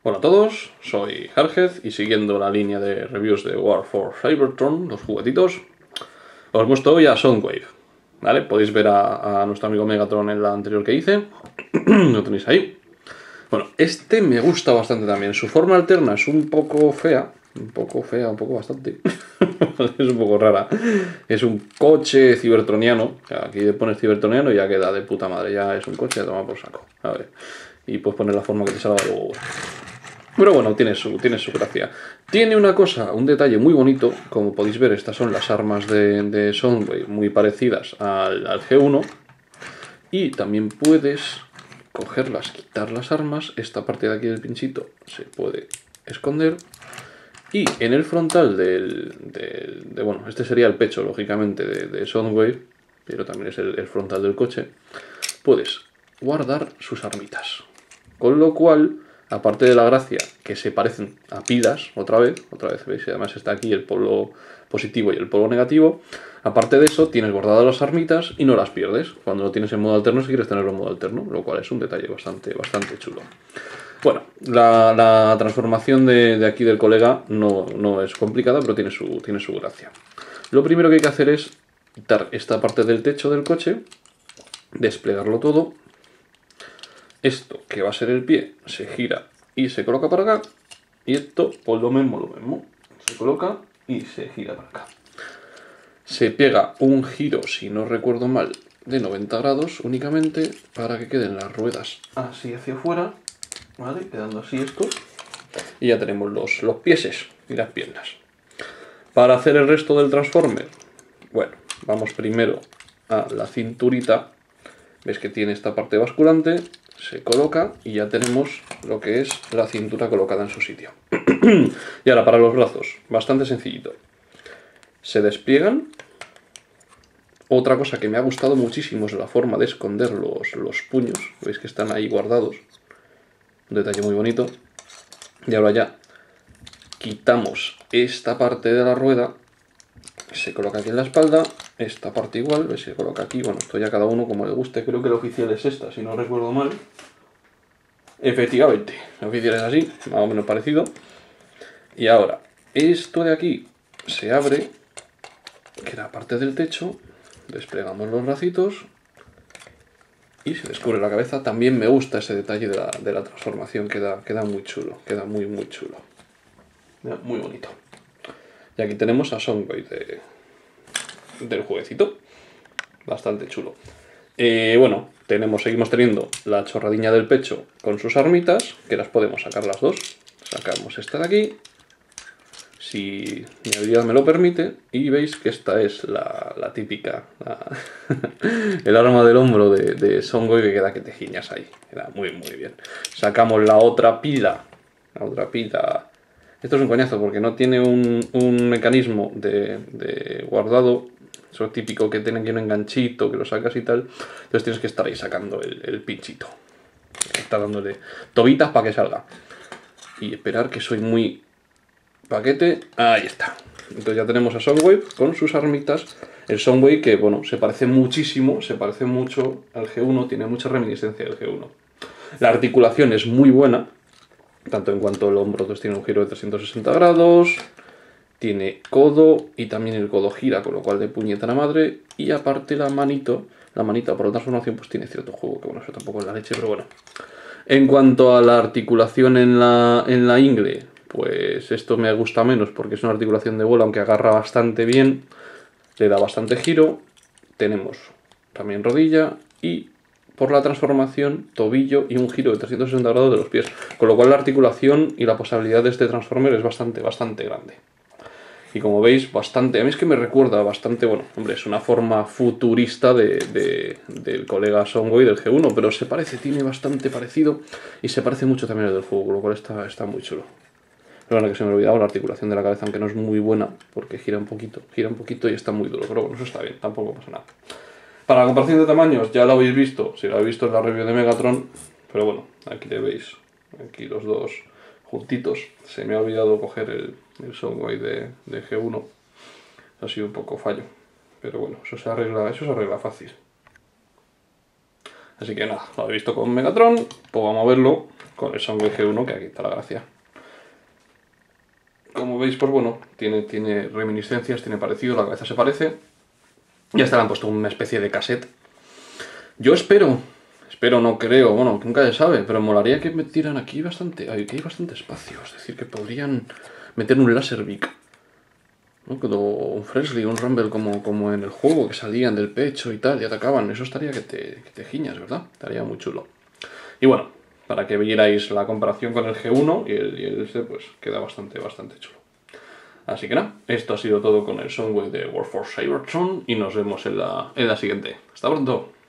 Hola a todos, soy Jarhead y siguiendo la línea de reviews de War for Cybertron, los juguetitos, os he puesto hoy a Soundwave, ¿vale? Podéis ver a nuestro amigo Megatron en la anterior que hice, lo tenéis ahí. Bueno, este me gusta bastante también, su forma alterna es un poco fea, bastante, es un poco rara. Es un coche cibertroniano, aquí le pones cibertroniano y ya queda de puta madre, ya es un coche a tomar por saco, a ver. Y puedes poner la forma que te salga luego. Pero bueno, tiene su gracia. Tiene una cosa, un detalle muy bonito. Como podéis ver, estas son las armas de Soundwave, muy parecidas al G1. Y también puedes cogerlas, quitar las armas. Esta parte de aquí del pinchito se puede esconder. Y en el frontal bueno, este sería el pecho, lógicamente, de Soundwave, pero también es el frontal del coche. Puedes guardar sus armitas. Con lo cual, aparte de la gracia que se parecen a pilas, otra vez, veis, y además está aquí el polo positivo y el polo negativo. Aparte de eso, tienes guardadas las armitas y no las pierdes cuando lo tienes en modo alterno si quieres tenerlo en modo alterno, lo cual es un detalle bastante chulo. Bueno, la transformación de aquí del colega no es complicada, pero tiene su gracia. Lo primero que hay que hacer es quitar esta parte del techo del coche, desplegarlo todo. Esto, que va a ser el pie, se gira y se coloca para acá. Y esto, pues lo mismo. Se coloca y se gira para acá. Se pega un giro, si no recuerdo mal, de 90 grados únicamente para que queden las ruedas así hacia afuera, ¿vale? Quedando así esto. Y ya tenemos los pieses y las piernas. Para hacer el resto del Transformer, bueno, vamos primero a la cinturita. Ves que tiene esta parte basculante, se coloca y ya tenemos lo que es la cintura colocada en su sitio. Y ahora para los brazos, bastante sencillito. Se despliegan. Otra cosa que me ha gustado muchísimo es la forma de esconder los puños. Veis que están ahí guardados. Un detalle muy bonito. Y ahora ya quitamos esta parte de la rueda. Se coloca aquí en la espalda. Esta parte igual, ¿ves? Se coloca aquí. Bueno, esto ya cada uno como le guste. Creo que la oficial es esta, si no recuerdo mal. Efectivamente, la oficial es así, más o menos parecido. Y ahora, esto de aquí se abre, que era parte del techo. Desplegamos los bracitos y se descubre la cabeza. También me gusta ese detalle de la transformación, queda muy chulo, queda muy chulo. Muy bonito. Y aquí tenemos a Soundwave del jueguecito, bastante chulo. Bueno, seguimos teniendo la chorradiña del pecho con sus armitas, que las podemos sacar las dos. Sacamos esta de aquí, si mi habilidad me lo permite, y veis que esta es la típica, el arma del hombro de Soundwave, que queda que te giñas ahí, queda muy bien. Sacamos la otra pila, esto es un coñazo porque no tiene un mecanismo de guardado. Eso es típico que tiene aquí un enganchito, que lo sacas y tal. Entonces tienes que estar ahí sacando el pinchito. Está dándole tobitas para que salga. Y esperar, que soy muy paquete. Ahí está. Entonces ya tenemos a Soundwave con sus armitas. El Soundwave que, bueno, se parece muchísimo, se parece mucho al G1, tiene mucha reminiscencia del G1. La articulación es muy buena, tanto en cuanto al hombro, entonces tiene un giro de 360 grados. Tiene codo y también el codo gira, con lo cual de puñeta la madre. Y aparte la manita por la transformación pues tiene cierto juego, que bueno, eso tampoco es la leche, pero bueno. En cuanto a la articulación en la ingle, pues esto me gusta menos porque es una articulación de bola, aunque agarra bastante bien, le da bastante giro. Tenemos también rodilla y por la transformación tobillo y un giro de 360 grados de los pies. Con lo cual la articulación y la posibilidad de este Transformer es bastante grande. Y como veis, a mí es que me recuerda bastante, bueno, hombre, es una forma futurista del colega Soundwave del G1, pero tiene bastante parecido y se parece mucho también al del juego, con lo cual está muy chulo. Pero bueno, que se me ha olvidado la articulación de la cabeza, aunque no es muy buena, porque gira un poquito y está muy duro, pero bueno, eso está bien, tampoco pasa nada. Para la comparación de tamaños, ya lo habéis visto, si lo habéis visto en la review de Megatron, pero bueno, aquí le veis, aquí los dos juntitos. Se me ha olvidado coger el Soundwave de G1, ha sido un poco fallo, pero bueno, eso se arregla fácil. Así que nada, lo habéis visto con Megatron, pues vamos a verlo con el Soundwave G1, que aquí está la gracia. Como veis, pues bueno, tiene reminiscencias, tiene parecido, la cabeza se parece. Ya está, le han puesto una especie de cassette. Yo espero, no creo, bueno, nunca se sabe, pero molaría que metieran aquí bastante, aquí hay bastante espacio, es decir, que podrían meter un Laserbeak, ¿no? Como un Fresley, un Rumble como en el juego, que salían del pecho y tal, y atacaban. Eso estaría que te giñas, ¿verdad? Estaría muy chulo. Y bueno, para que vierais la comparación con el G1 y el este, pues queda bastante chulo. Así que nada, esto ha sido todo con el Soundwave de War for Cybertron y nos vemos en la siguiente. Hasta pronto.